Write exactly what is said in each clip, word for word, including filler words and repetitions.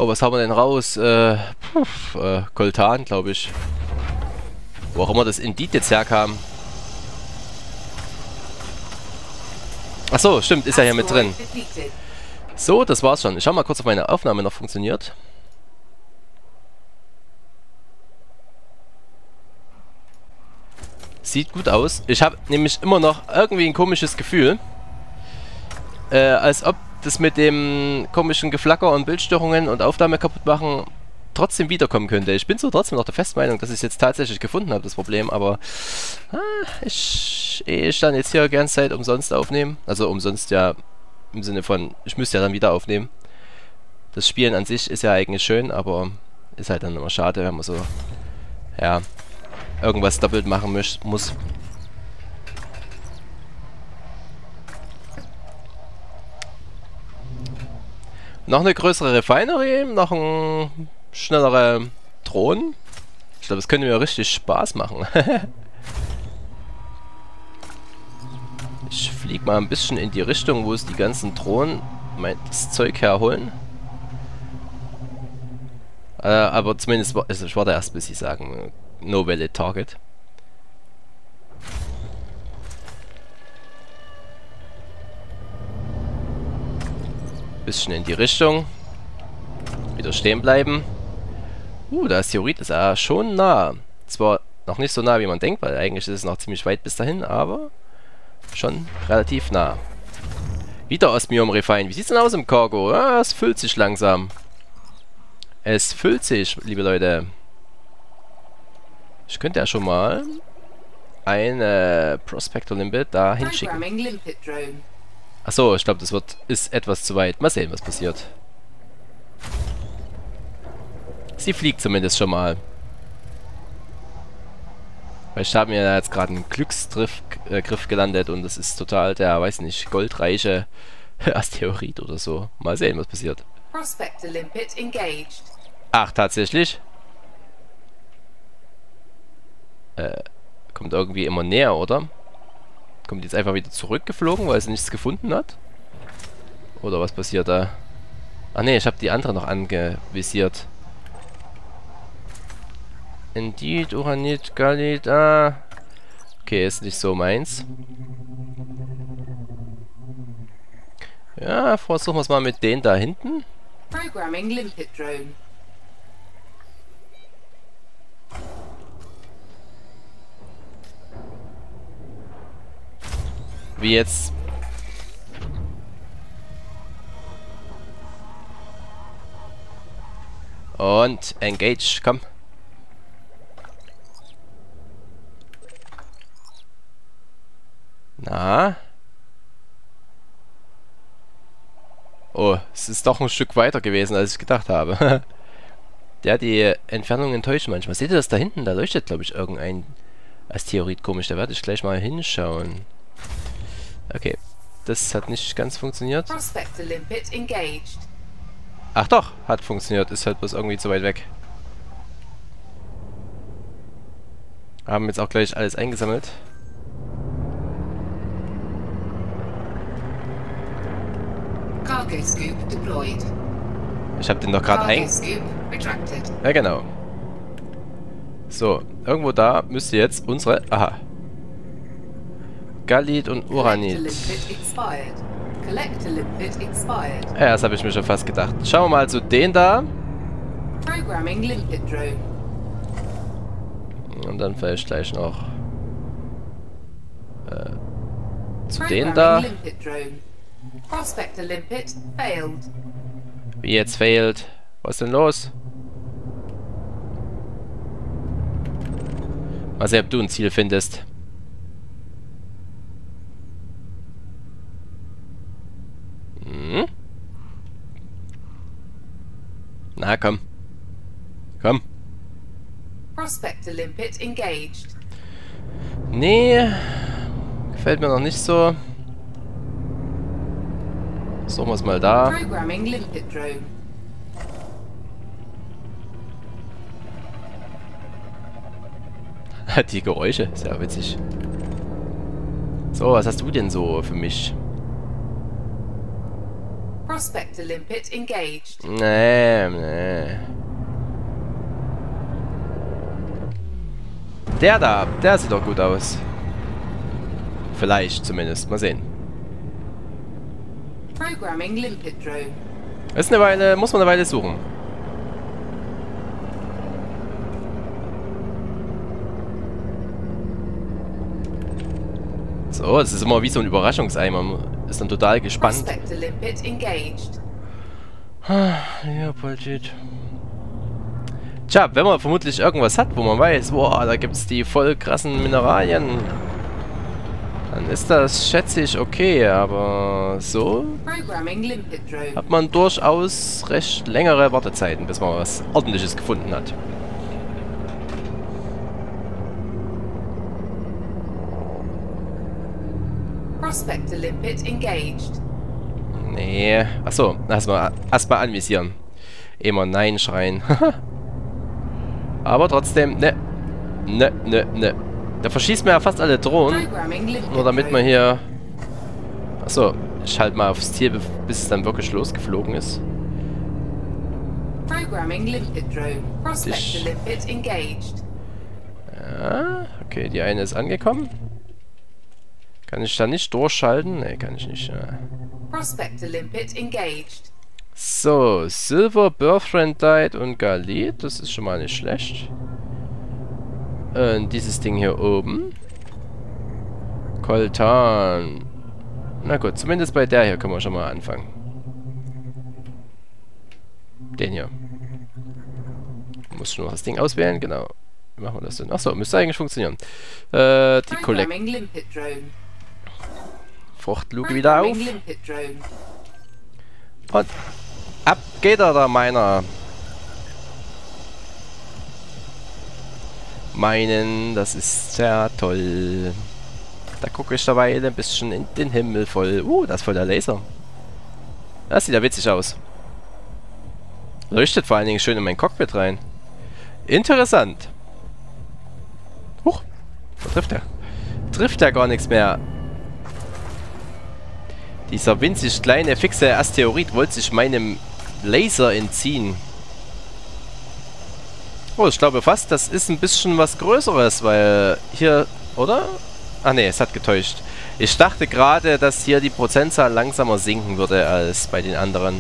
Oh, was haben wir denn raus? Äh, puh, äh Koltan, glaube ich. Wo auch immer das Indit jetzt herkam. Achso, stimmt, ist ja hier mit drin. So, das war's schon. Ich schau mal kurz, ob meine Aufnahme noch funktioniert. Sieht gut aus. Ich habe nämlich immer noch irgendwie ein komisches Gefühl. Äh, als ob das mit dem komischen Geflacker und Bildstörungen und Aufnahme kaputt machen trotzdem wiederkommen könnte. Ich bin so trotzdem noch der Festmeinung, dass ich es jetzt tatsächlich gefunden habe, das Problem, aber ah, ich, ich dann jetzt hier gern Zeit umsonst aufnehmen. Also umsonst ja im Sinne von, ich müsste ja dann wieder aufnehmen. Das Spielen an sich ist ja eigentlich schön, aber ist halt dann immer schade, wenn man so, ja, irgendwas doppelt machen muss. Noch eine größere Refinery, noch ein schnellere Drohnen. Ich glaube, das könnte mir richtig Spaß machen. Ich fliege mal ein bisschen in die Richtung, wo es die ganzen Drohnen mein, das Zeug herholen. Äh, aber zumindest, also ich warte erst, bis sie sagen, no valid target. Bisschen in die Richtung. Wieder stehen bleiben. Uh, da ist Theorit, ist er schon nah. Zwar noch nicht so nah, wie man denkt, weil eigentlich ist es noch ziemlich weit bis dahin, aber schon relativ nah. Wieder Osmium Refine. Wie sieht's denn aus im Cargo? Ah, es füllt sich langsam. Es füllt sich, liebe Leute. Ich könnte ja schon mal eine Prospector Limpet da hinschicken. Achso, ich glaube, das wird ist etwas zu weit. Mal sehen, was passiert. Sie fliegt zumindest schon mal. Weil ich habe mir da jetzt gerade einen Glücksgriff äh, Griff gelandet und das ist total der, weiß nicht, goldreiche Asteroid oder so. Mal sehen, was passiert. Ach, tatsächlich? Äh, kommt irgendwie immer näher, oder? Kommt jetzt einfach wieder zurückgeflogen, weil sie nichts gefunden hat? Oder was passiert da? Ach ne, ich habe die andere noch angevisiert. Indit, Uranit, Galit, ah. Okay, ist nicht so meins. Ja, versuchen wir es mal mit denen da hinten. Programming Limpet Drone. Wie jetzt? Und engage, komm. Na? Oh, es ist doch ein Stück weiter gewesen, als ich gedacht habe. Ja, die Entfernung enttäuscht manchmal. Seht ihr das da hinten? Da leuchtet, glaube ich, irgendein Asteroid komisch. Da werde ich gleich mal hinschauen. Okay, das hat nicht ganz funktioniert. Ach doch, hat funktioniert. Ist halt bloß irgendwie zu weit weg. Haben jetzt auch gleich alles eingesammelt. Ich habe den doch gerade ein... Ja, genau. So, irgendwo da müsste jetzt unsere... Aha. Galit und Uranit. Ja, das habe ich mir schon fast gedacht. Schauen wir mal zu den da. Und dann vielleicht gleich noch äh, zu den da. Wie jetzt failed? Was ist denn los? Mal sehen, ob du ein Ziel findest. Hm? Na komm. Komm. Prospector Limpet engaged. Nee. Gefällt mir noch nicht so. Suchen wir es mal da. Programming Limpet Drone. Die Geräusche, sehr witzig. So, was hast du denn so für mich? Prospector limpet engaged. Nee, nee. Der da, der sieht doch gut aus. Vielleicht zumindest. Mal sehen. Programming limpet drone. Ist eine Weile, muss man eine Weile suchen. So, es ist immer wie so ein Überraschungseimer. Ist dann total gespannt. Prospector limpet engaged. Ja, Bullshit. Tja, wenn man vermutlich irgendwas hat, wo man weiß, boah, da gibt es die voll krassen Mineralien, dann ist das, schätze ich, okay, aber so hat man durchaus recht längere Wartezeiten, bis man was Ordentliches gefunden hat. Prospector limpet engaged. Nee, achso, erstmal erstmal anvisieren. Immer Nein schreien. Aber trotzdem, ne, ne, ne, ne. Da verschießt man ja fast alle Drohnen. Nur damit man hier... Achso, ich halte mal aufs Ziel, bis es dann wirklich losgeflogen ist. Ich, ja, okay, die eine ist angekommen. Kann ich da nicht durchschalten? Ne, kann ich nicht. Ja. So, Silver, Birthright Died und Galit. Das ist schon mal nicht schlecht. Und dieses Ding hier oben. Koltan. Na gut, zumindest bei der hier können wir schon mal anfangen. Den hier. Muss nur noch das Ding auswählen, genau. Wie machen wir das denn? Achso, müsste eigentlich funktionieren. Äh, die Collect. Fruchtluke wieder auf. Und ab geht er, der Miner. Meinen, das ist sehr toll. Da gucke ich dabei ein bisschen in den Himmel voll. Uh, das ist voll der Laser. Das sieht ja witzig aus. Leuchtet vor allen Dingen schön in mein Cockpit rein. Interessant. Huch, wo trifft er? Trifft er gar nichts mehr. Dieser winzig kleine, fixe Asteroid wollte sich meinem Laser entziehen. Oh, ich glaube fast, das ist ein bisschen was Größeres, weil hier, oder? Ah ne, es hat getäuscht. Ich dachte gerade, dass hier die Prozentzahl langsamer sinken würde als bei den anderen.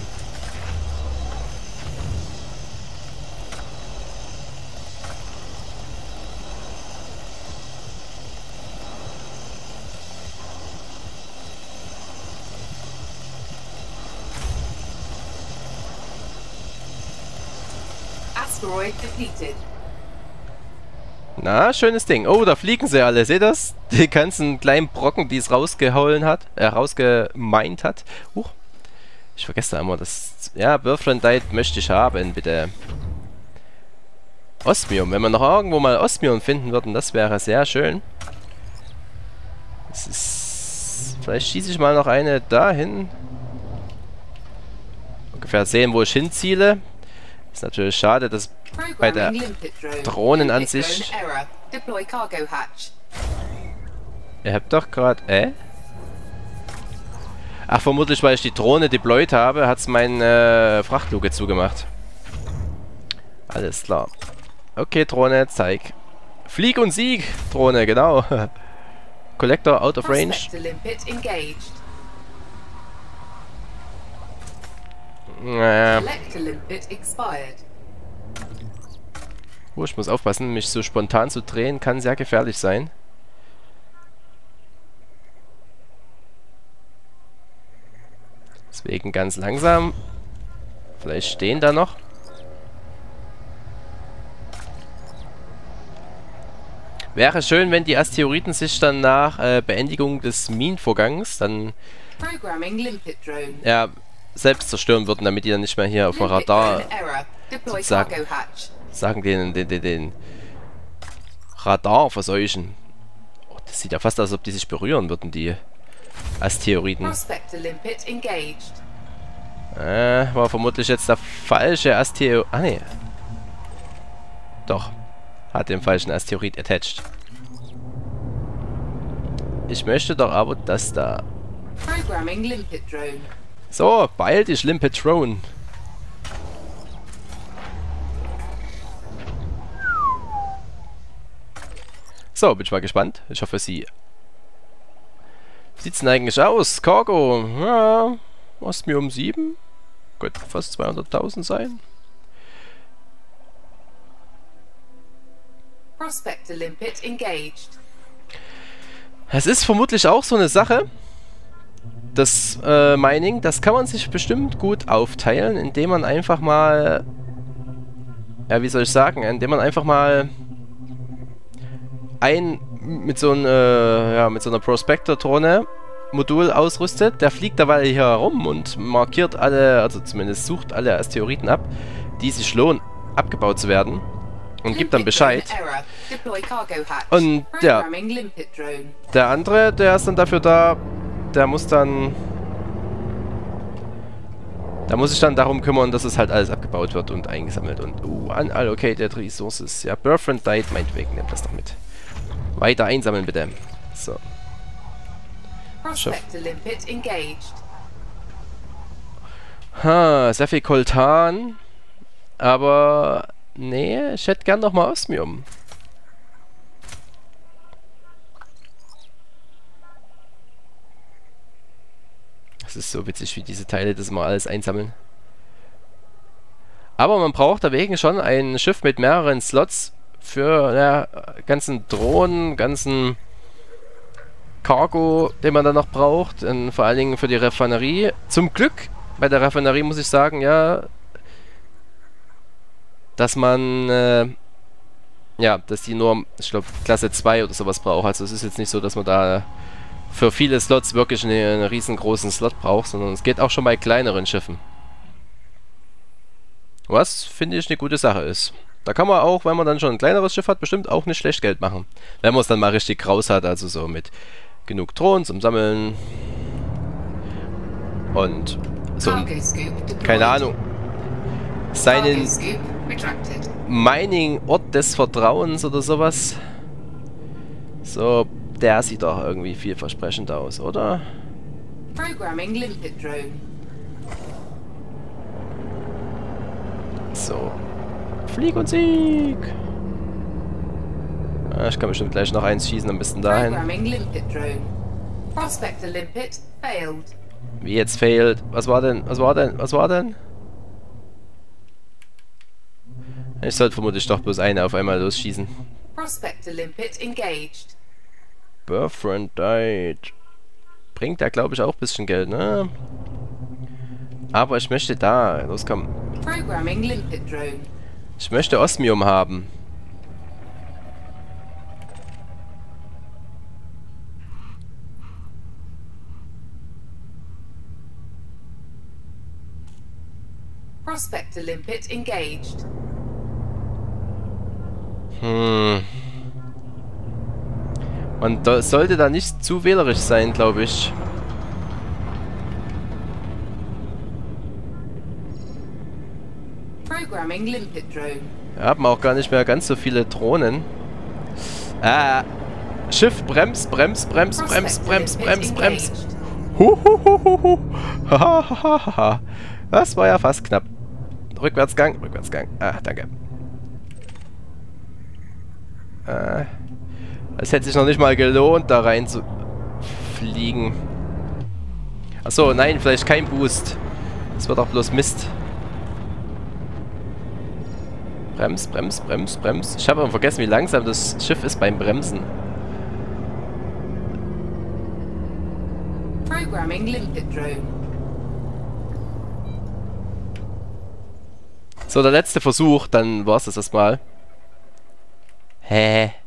Na, schönes Ding. Oh, da fliegen sie alle. Seht ihr das? Die ganzen kleinen Brocken, die es rausgehauen hat, äh, rausgemeint hat. Huch. Ich vergesse da immer das. Ja, Birthright Died möchte ich haben, bitte. Osmium. Wenn wir noch irgendwo mal Osmium finden würden, das wäre sehr schön. Das ist. Vielleicht schieße ich mal noch eine dahin. Ungefähr sehen, wo ich hinziele. Ist natürlich schade, dass bei der Drohnenansicht... Ihr habt doch gerade... Äh? Ach, vermutlich, weil ich die Drohne deployed habe, hat es meine äh, Frachtluke zugemacht. Alles klar. Okay, Drohne, zeig. Flieg und Sieg, Drohne, genau. Collector out of range. Naja. Oh, ich muss aufpassen, mich so spontan zu drehen, kann sehr gefährlich sein. Deswegen ganz langsam. Vielleicht stehen da noch. Wäre schön, wenn die Asteroiden sich dann nach äh, Beendigung des Minenvorgangs dann ja, selbst zerstören würden, damit die dann nicht mehr hier auf dem Radar sozusagen sagen den, den, den, den Radar verseuchen. Oh, das sieht ja fast aus, als ob die sich berühren würden, die Asteroiden. Äh, war vermutlich jetzt der falsche Asteroid. Ah, ne. Doch. Hat den falschen Asteroid attached. Ich möchte doch aber das da. So, beeil dich, Limpet Drone. So, bin ich mal gespannt. Ich hoffe, sie... Wie sieht's denn eigentlich aus? Cargo. Ja, was mir um sieben? Könnte fast zweihunderttausend sein. Prospector Limpet engaged. Es ist vermutlich auch so eine Sache. Das äh, Mining, das kann man sich bestimmt gut aufteilen, indem man einfach mal... Ja, wie soll ich sagen? Indem man einfach mal... ein mit so, ein, äh, ja, mit so einer Prospector-Drohne Modul ausrüstet. Der fliegt dabei hier herum und markiert alle, also zumindest sucht alle Asteroiden ab, die sich lohnen, abgebaut zu werden. Und gibt dann Bescheid. Und ja, der andere, der ist dann dafür da, der muss dann... Da muss ich dann darum kümmern, dass es halt alles abgebaut wird und eingesammelt. Und uh, unallocated resources. Ja, Birthriend died, meinetwegen, nehmt das doch mit. Weiter einsammeln, bitte. So. Prospector Limpet engaged. Ha, sehr viel Koltan. Aber... Nee, ich hätte gern nochmal Osmium. Das ist so witzig, wie diese Teile das mal alles einsammeln. Aber man braucht dagegen schon ein Schiff mit mehreren Slots für ja, ganzen Drohnen, ganzen Cargo, den man dann noch braucht. Und vor allen Dingen für die Raffinerie. Zum Glück, bei der Raffinerie muss ich sagen, ja, dass man, äh, ja, dass die nur, ich glaube, Klasse zwei oder sowas braucht. Also es ist jetzt nicht so, dass man da für viele Slots wirklich einen, einen riesengroßen Slot braucht, sondern es geht auch schon bei kleineren Schiffen. Was, finde ich, eine gute Sache ist. Da kann man auch, wenn man dann schon ein kleineres Schiff hat, bestimmt auch nicht schlecht Geld machen. Wenn man es dann mal richtig raus hat, also so mit genug Drohnen zum Sammeln. Und so, keine Ahnung, seinen Mining-Ort des Vertrauens oder sowas. So, der sieht doch irgendwie vielversprechend aus, oder? Programming Limpet Drone. So. Flieg und Sieg! Ah, ich kann bestimmt gleich noch eins schießen, am besten dahin. Programming Limpet Drone. Prospector Limpet failed. Wie jetzt failed? Was war denn? Was war denn? Was war denn? Ich sollte vermutlich doch bloß eine auf einmal losschießen. Prospector Limpet engaged. Birthriend died. Bringt da, glaube ich, auch ein bisschen Geld, ne? Aber ich möchte da. Los, komm. Programming Limpet Drone. Ich möchte Osmium haben. Prospector Limpet engaged. Hm. Man da sollte da nicht zu wählerisch sein, glaube ich. Programming Limpet Drone. Wir haben auch gar nicht mehr ganz so viele Drohnen. Ah. Schiff, brems, brems, brems, brems, brems, brems, brems. Huhuhuhuhu. Hahaha. Das war ja fast knapp. Rückwärtsgang, Rückwärtsgang. Ah, danke. Ah. Es hätte sich noch nicht mal gelohnt, da rein zu fliegen. Achso, nein, vielleicht kein Boost. Das wird auch bloß Mist. Brems, Brems, Brems, Brems. Ich habe aber vergessen, wie langsam das Schiff ist beim Bremsen. Programming Limpet Drone. So, der letzte Versuch, dann war es das erstmal. Hä?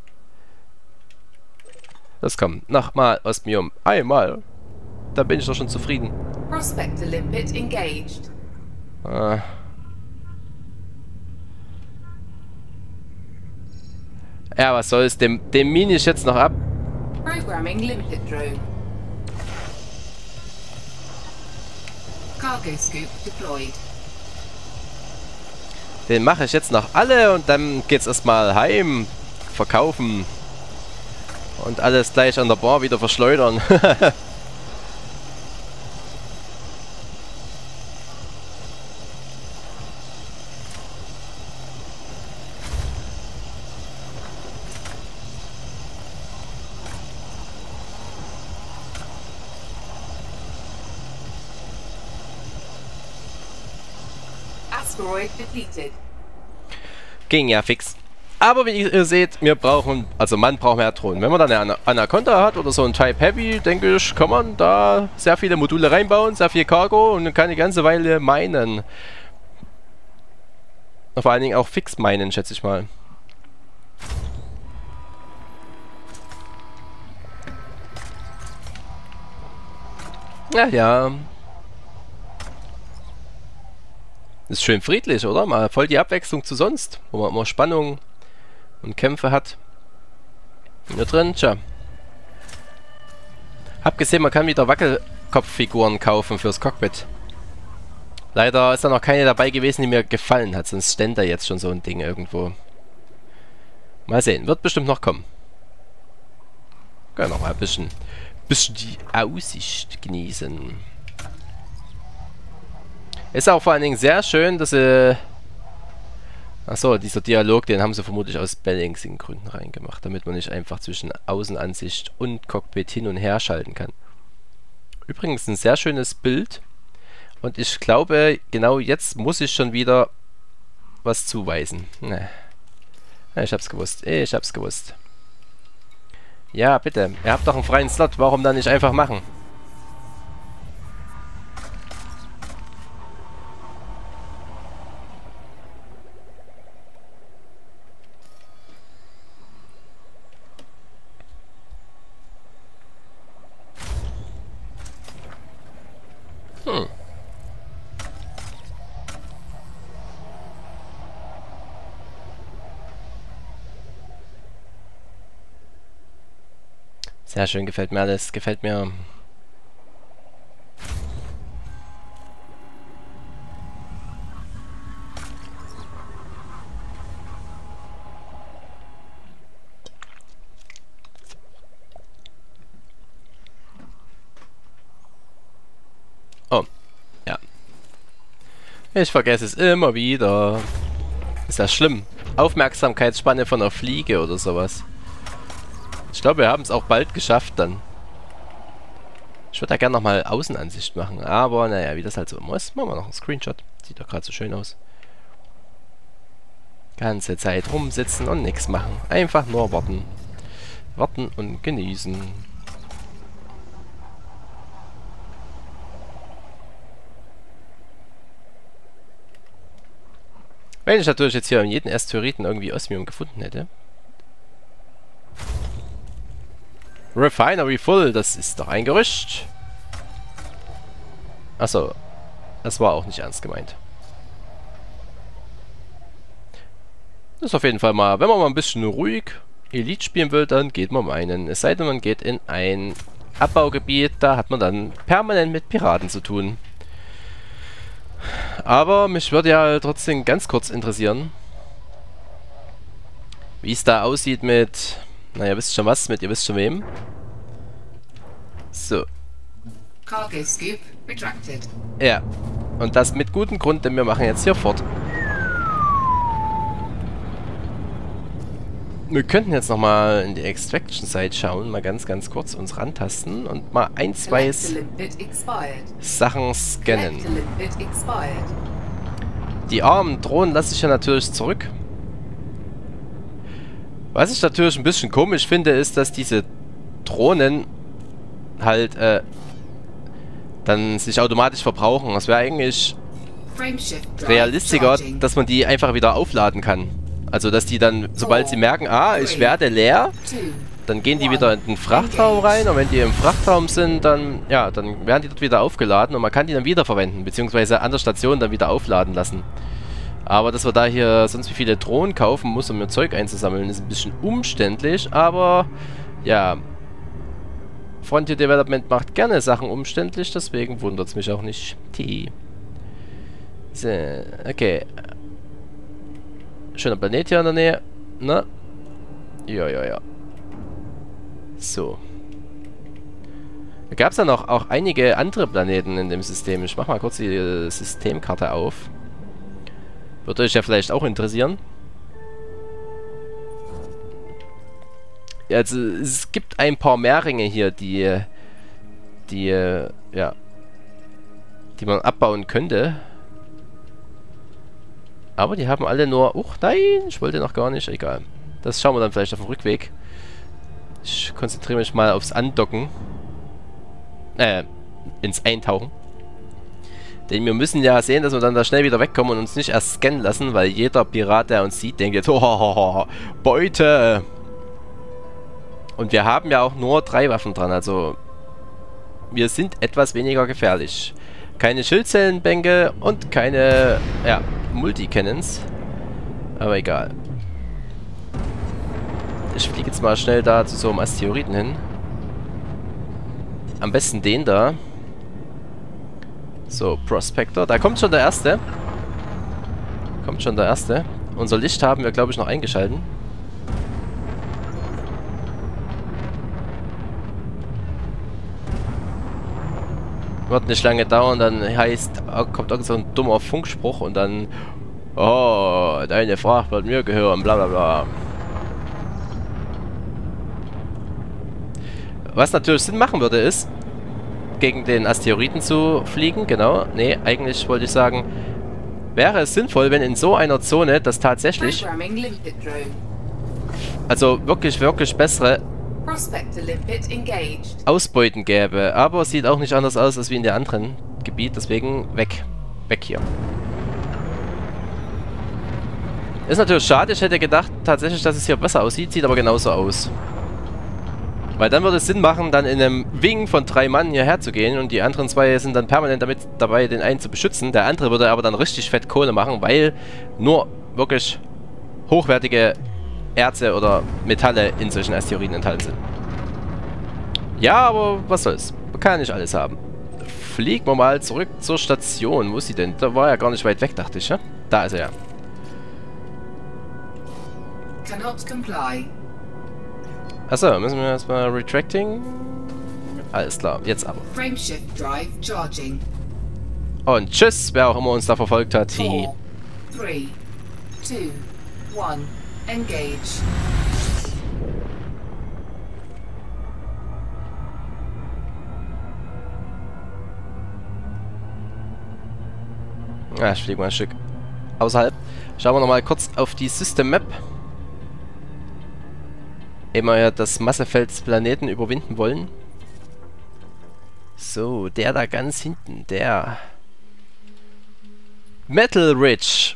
Das kommt. Nochmal Osmium. Einmal. Da bin ich doch schon zufrieden. Prospector Limpet engaged. Ah. Ja, was soll's. Dem, dem mine ich jetzt noch ab. Programming Limpet Drone. Cargo scoop deployed. Den mache ich jetzt noch alle und dann geht's erstmal heim. Verkaufen. Und alles gleich an der Bar wieder verschleudern. asteroid depleted. Ging ja fix. Aber wie ihr seht, wir brauchen, also man braucht mehr Drohnen. Wenn man dann eine Anaconda hat oder so ein Type Heavy, denke ich, kann man da sehr viele Module reinbauen, sehr viel Cargo und kann die ganze Weile minen. Und vor allen Dingen auch fix minen, schätze ich mal. Ja, ja. Ist schön friedlich, oder? Mal voll die Abwechslung zu sonst, wo man immer Spannung und Kämpfe hat. Hier drin, tja. Hab gesehen, man kann wieder Wackelkopffiguren kaufen fürs Cockpit. Leider ist da noch keine dabei gewesen, die mir gefallen hat, sonst stände da jetzt schon so ein Ding irgendwo. Mal sehen, wird bestimmt noch kommen. Können noch mal ein bisschen, bisschen die Aussicht genießen. Ist auch vor allen Dingen sehr schön, dass sie... Achso, dieser Dialog, den haben sie vermutlich aus Balancing-Gründen reingemacht, damit man nicht einfach zwischen Außenansicht und Cockpit hin und her schalten kann. Übrigens ein sehr schönes Bild. Und ich glaube, genau jetzt muss ich schon wieder was zuweisen. Ne. Ja, ich hab's gewusst. Ich hab's gewusst. Ja, bitte. Ihr habt doch einen freien Slot. Warum dann nicht einfach machen? Hm. Sehr schön, gefällt mir alles. Gefällt mir. Oh, ja. Ich vergesse es immer wieder. Ist das schlimm? Aufmerksamkeitsspanne von einer Fliege oder sowas. Ich glaube, wir haben es auch bald geschafft dann. Ich würde da gerne nochmal Außenansicht machen, aber naja, wie das halt so immer ist, machen wir noch einen Screenshot. Sieht doch gerade so schön aus. Ganze Zeit rumsitzen und nichts machen. Einfach nur warten. Warten und genießen. Wenn ich natürlich jetzt hier jeden Asteroiden irgendwie Osmium gefunden hätte. Refinery full, das ist doch ein Gerücht. Achso, das war auch nicht ernst gemeint. Das ist auf jeden Fall mal, wenn man mal ein bisschen ruhig Elite spielen will, dann geht man meinen. Es sei denn, man geht in ein Abbaugebiet, da hat man dann permanent mit Piraten zu tun. Aber mich würde ja trotzdem ganz kurz interessieren, wie es da aussieht mit... Naja, wisst schon was, mit ihr wisst schon wem. So. Cargo scoop retracted. Ja. Und das mit gutem Grund, denn wir machen jetzt hier fort. Wir könnten jetzt nochmal in die Extraction-Site schauen, mal ganz, ganz kurz uns rantasten und mal ein, zwei Sachen scannen. Die armen Drohnen lasse ich ja natürlich zurück. Was ich natürlich ein bisschen komisch finde, ist, dass diese Drohnen halt äh, dann sich automatisch verbrauchen. Das wäre eigentlich realistischer, dass man die einfach wieder aufladen kann. Also, dass die dann, sobald sie merken, ah, ich werde leer, dann gehen die wieder in den Frachtraum rein und wenn die im Frachtraum sind, dann, ja, dann werden die dort wieder aufgeladen und man kann die dann wiederverwenden, beziehungsweise an der Station dann wieder aufladen lassen. Aber dass wir da hier sonst wie viele Drohnen kaufen muss, um mir Zeug einzusammeln, ist ein bisschen umständlich, aber ja, Frontier Development macht gerne Sachen umständlich, deswegen wundert es mich auch nicht. T. So, okay. Schöner Planet hier in der Nähe. Na? Ja, ja, ja. So. Da gab es ja noch auch einige andere Planeten in dem System. Ich mach mal kurz die äh, Systemkarte auf. Würde euch ja vielleicht auch interessieren. Ja, also es gibt ein paar Meerringe hier, die, die, ja, die man abbauen könnte. Aber die haben alle nur... Uch, nein, ich wollte noch gar nicht. Egal. Das schauen wir dann vielleicht auf dem Rückweg. Ich konzentriere mich mal aufs Andocken. Äh, ins Eintauchen. Denn wir müssen ja sehen, dass wir dann da schnell wieder wegkommen und uns nicht erst scannen lassen, weil jeder Pirat, der uns sieht, denkt jetzt, oh, Beute! Und wir haben ja auch nur drei Waffen dran, also wir sind etwas weniger gefährlich. Keine Schildzellenbänke und keine, ja, Multi-Cannons. Aber egal. Ich fliege jetzt mal schnell da zu so einem Asteroiden hin. Am besten den da. So, Prospector. Da kommt schon der erste. Kommt schon der erste. Unser Licht haben wir, glaube ich, noch eingeschalten. Wird nicht lange dauern, dann heißt, kommt irgend so ein dummer Funkspruch und dann, oh, deine Fracht wird mir gehören, bla bla bla. Was natürlich Sinn machen würde, ist, gegen den Asteroiden zu fliegen, genau. Nee, eigentlich wollte ich sagen, wäre es sinnvoll, wenn in so einer Zone das tatsächlich, also wirklich, wirklich bessere Ausbeuten gäbe. Aber sieht auch nicht anders aus als wie in der anderen Gebiet, deswegen weg. Weg hier. Ist natürlich schade, ich hätte gedacht tatsächlich, dass es hier besser aussieht, sieht aber genauso aus. Weil dann würde es Sinn machen, dann in einem Wing von drei Mann hierher zu gehen und die anderen zwei sind dann permanent damit dabei, den einen zu beschützen. Der andere würde aber dann richtig fett Kohle machen, weil nur wirklich hochwertige Erze oder Metalle in solchen Asteroiden enthalten sind. Ja, aber was soll's. Man kann ja nicht alles haben. Fliegen wir mal zurück zur Station. Wo ist sie denn? Da war ja gar nicht weit weg, dachte ich, ja? Da ist er ja. Cannot comply. Achso, müssen wir erstmal Retracting? Alles klar, jetzt aber. Frameshift Drive charging. Und tschüss, wer auch immer uns da verfolgt hat. Four, three, two, one, engage. Ja, ich fliege mal ein Stück außerhalb. Schauen wir nochmal kurz auf die System Map. Ehe wir ja das Massefeld des Planeten überwinden wollen. So, der da ganz hinten, der Metal Ridge.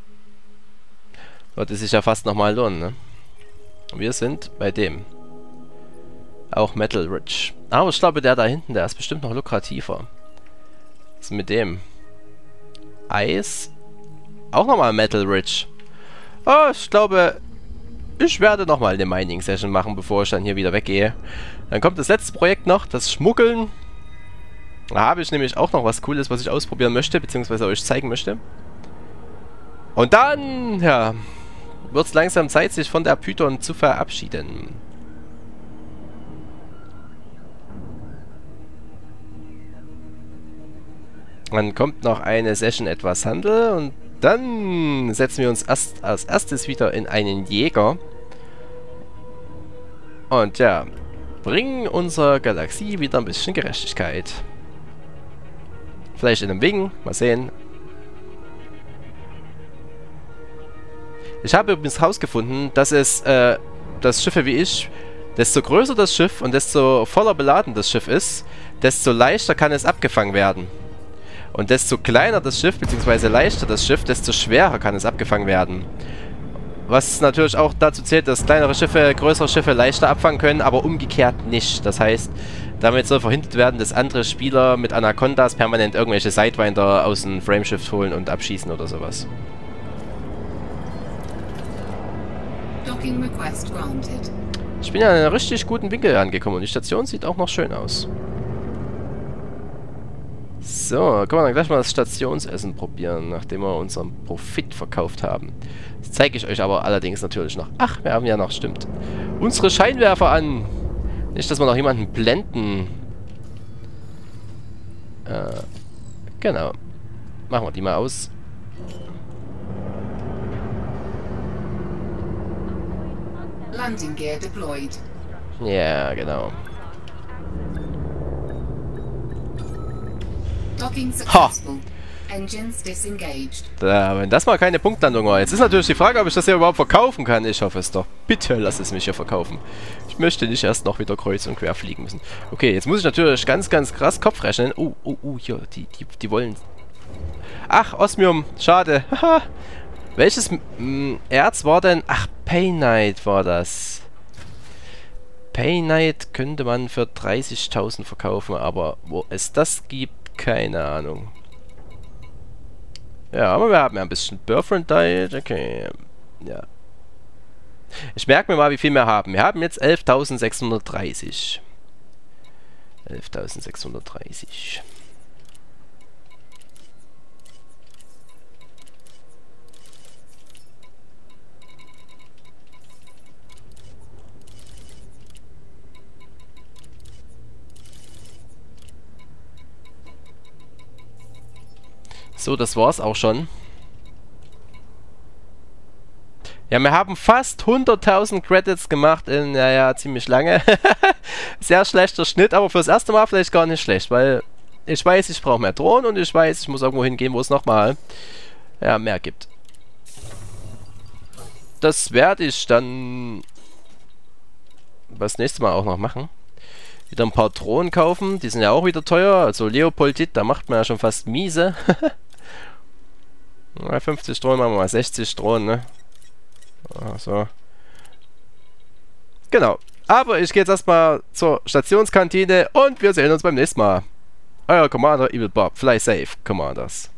Würde sich ja fast nochmal lohnen, ne? Wir sind bei dem. Auch Metal Ridge. Aber ich glaube, der da hinten, der ist bestimmt noch lukrativer. Was ist mit dem? Eis. Auch nochmal Metal Ridge. Oh, ich glaube, ich werde nochmal eine Mining-Session machen, bevor ich dann hier wieder weggehe. Dann kommt das letzte Projekt noch, das Schmuggeln. Da habe ich nämlich auch noch was Cooles, was ich ausprobieren möchte, beziehungsweise euch zeigen möchte. Und dann, ja, wird es langsam Zeit, sich von der Python zu verabschieden. Dann kommt noch eine Session etwas Handel und dann setzen wir uns erst als erstes wieder in einen Jäger. Und ja, bringen unserer Galaxie wieder ein bisschen Gerechtigkeit. Vielleicht in einem Wing, mal sehen. Ich habe übrigens herausgefunden, dass es, äh, dass Schiffe wie ich, desto größer das Schiff und desto voller beladen das Schiff ist, desto leichter kann es abgefangen werden. Und desto kleiner das Schiff, beziehungsweise leichter das Schiff, desto schwerer kann es abgefangen werden. Was natürlich auch dazu zählt, dass kleinere Schiffe größere Schiffe leichter abfangen können, aber umgekehrt nicht. Das heißt, damit soll verhindert werden, dass andere Spieler mit Anacondas permanent irgendwelche Sidewinder aus dem Frameshift holen und abschießen oder sowas. Docking request granted. Ich bin ja in einem richtig guten Winkel angekommen und die Station sieht auch noch schön aus. So, können wir dann gleich mal das Stationsessen probieren, nachdem wir unseren Profit verkauft haben. Das zeige ich euch aber allerdings natürlich noch. Ach, wir haben ja noch, stimmt, unsere Scheinwerfer an. Nicht, dass wir noch jemanden blenden. Äh, genau. Machen wir die mal aus. Landing gear deployed. Ja, genau. Docking successful. Engines disengaged. Da, wenn das mal keine Punktlandung war. Jetzt ist natürlich die Frage, ob ich das hier überhaupt verkaufen kann. Ich hoffe es doch. Bitte lass es mich hier verkaufen. Ich möchte nicht erst noch wieder kreuz und quer fliegen müssen. Okay, jetzt muss ich natürlich ganz, ganz krass Kopf rechnen. Oh, oh, oh, hier, die, die, die wollen... Ach, Osmium, schade. Haha. Welches m, Erz war denn... Ach, Paynite war das. Paynite könnte man für dreißigtausend verkaufen, aber wo es das gibt, keine Ahnung. Ja, aber wir haben ja ein bisschen Birthright, okay, ja. Ich merke mir mal, wie viel wir haben. Wir haben jetzt elftausendsechshundertdreißig. elftausendsechshundertdreißig. So, das war's auch schon. Ja, wir haben fast hunderttausend Credits gemacht in, naja, ziemlich lange. Sehr schlechter Schnitt, aber fürs erste Mal vielleicht gar nicht schlecht, weil ich weiß, ich brauche mehr Drohnen und ich weiß, ich muss irgendwo hingehen, wo es nochmal ja, mehr gibt. Das werde ich dann das nächste Mal auch noch machen. Wieder ein paar Drohnen kaufen, die sind ja auch wieder teuer, also Leopoldit, da macht man ja schon fast miese. fünfzig Drohnen, machen wir mal sechzig Drohnen, ne? So. Genau. Aber ich gehe jetzt erstmal zur Stationskantine und wir sehen uns beim nächsten Mal. Euer Commander Evil Bob. Fly safe, Commanders.